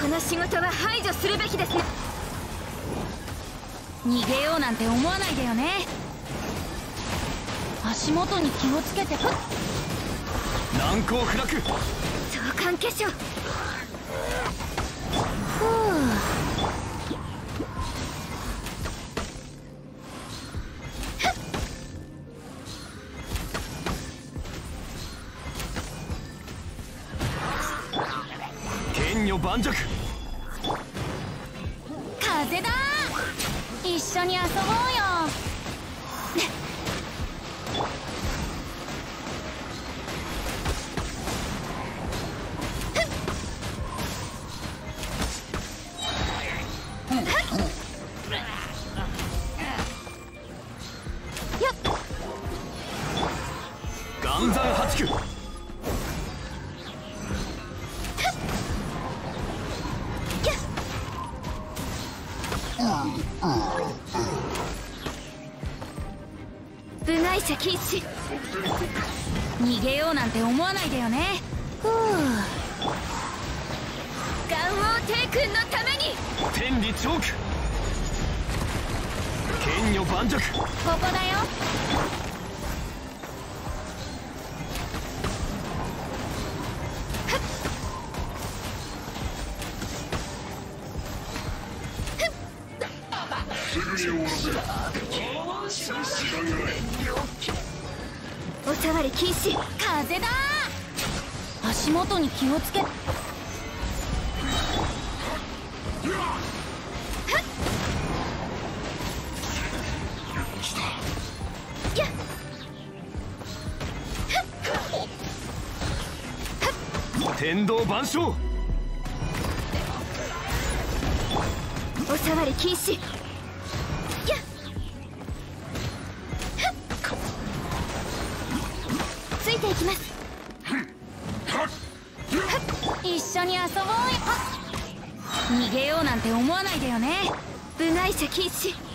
の仕事は排除するべきですね。 逃げようなんて思わないでよね。足元に気をつけて。 難攻不落。 相関化粧。 剣女盤石。 風だ。一緒に遊ぼうよ。 岩山八九。 部外者禁止。 逃げようなんて思わないでよね。 岩王帝君のために。 天理チョーク。剣女盤石。 ここだよ。 お触り禁止。 風だ。足元に気をつけ。 天道万象。 お触り禁止。ついていきます。 一緒に遊ぼうよ。逃げようなんて思わないでよね。 部外者禁止。